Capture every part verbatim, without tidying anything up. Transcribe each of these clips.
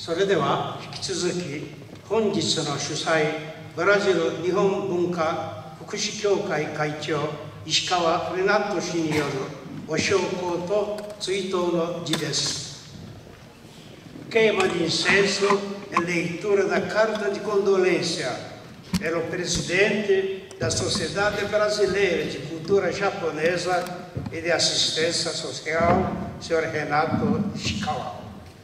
それでは引き続き本日の主催ブラジル日本文化福祉協会会長石川レナット氏によるご焼香と追悼の辞です。Queima de incenso e leitura da carta de condolência pelo presidente da Sociedade Brasileira de Cultura Japonesa e de Assistência Social, senhor Renato Ishikawa.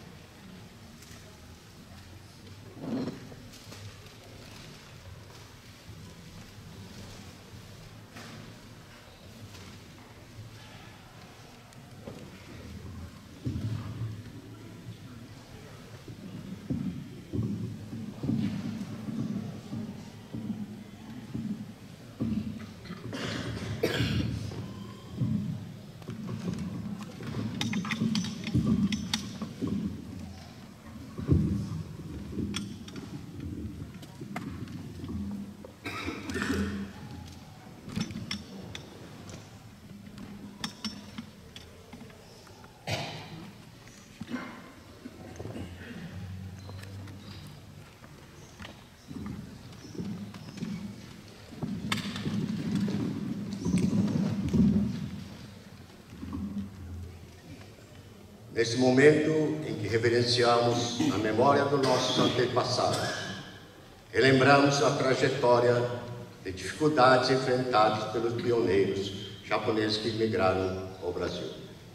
Nesse momento em que reverenciamos a memória dos nossos antepassados, relembramos a trajetória de dificuldades enfrentadas pelos pioneiros japoneses que migraram ao Brasil.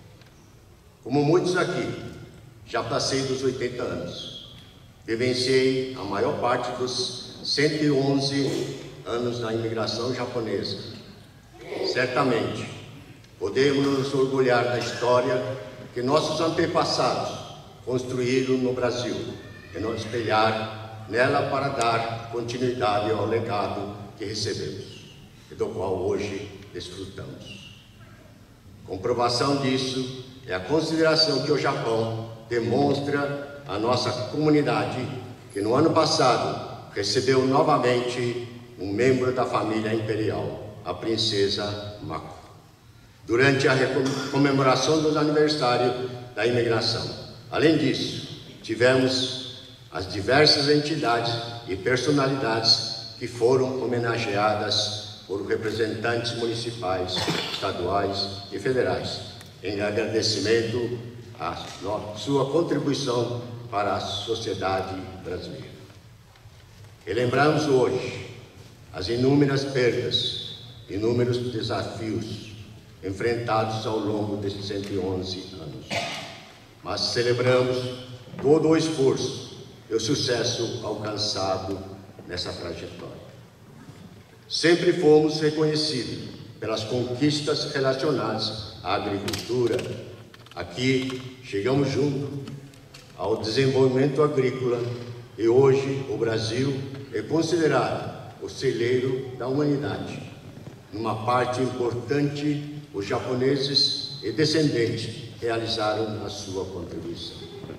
Como muitos aqui, já passei dos oitenta anos, vivenciei a maior parte dos cento e onze anos da imigração japonesa. Certamente, podemos nos orgulhar da história que nossos antepassados construíram no Brasil e nos espelhar nela para dar continuidade ao legado que recebemos e do qual hoje desfrutamos. Comprovação disso é a consideração que o Japão demonstra à nossa comunidade, que no ano passado recebeu novamente um membro da família imperial, a princesa Mako, durante a comemoração dos aniversários da imigração. Além disso, tivemos as diversas entidades e personalidades que foram homenageadas por representantes municipais, estaduais e federais, em agradecimento à sua contribuição para a sociedade brasileira. Relembramos hoje as inúmeras perdas, inúmeros desafios enfrentados ao longo desses cento e onze anos, mas celebramos todo o esforço e o sucesso alcançado nessa trajetória. Sempre fomos reconhecidos pelas conquistas relacionadas à agricultura. Aqui chegamos junto ao desenvolvimento agrícola e hoje o Brasil é considerado o celeiro da humanidade. Numa parte importante, os japoneses e descendentes realizaram a sua contribuição.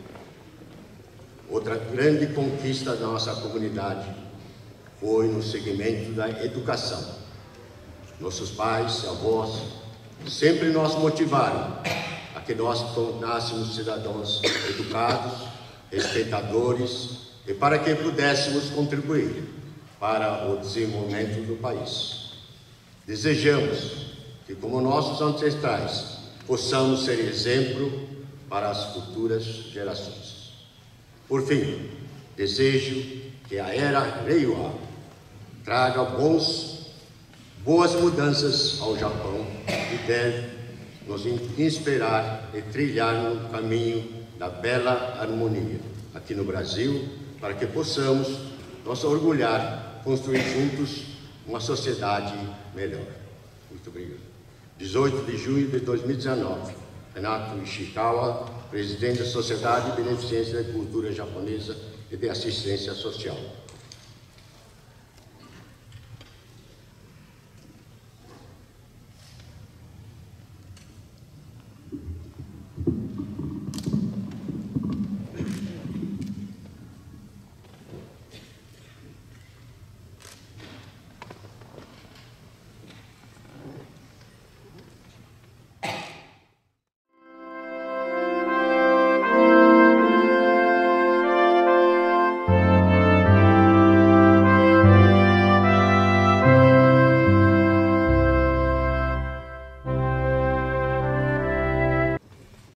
Outra grande conquista da nossa comunidade foi no segmento da educação. Nossos pais e avós sempre nos motivaram a que nós tornássemos cidadãos educados, respeitadores e para que pudéssemos contribuir para o desenvolvimento do país. Desejamos que, como nossos ancestrais, possamos ser exemplo para as futuras gerações. Por fim, desejo que a era Reiwa traga bons, boas mudanças ao Japão e deve nos inspirar e trilhar no caminho da bela harmonia aqui no Brasil, para que possamos nos orgulhar, construir juntos uma sociedade melhor. Muito obrigado. dezoito de junho de dois mil e dezenove, Renato Ishikawa, presidente da Sociedade de Beneficência da Cultura Japonesa e de Assistência Social.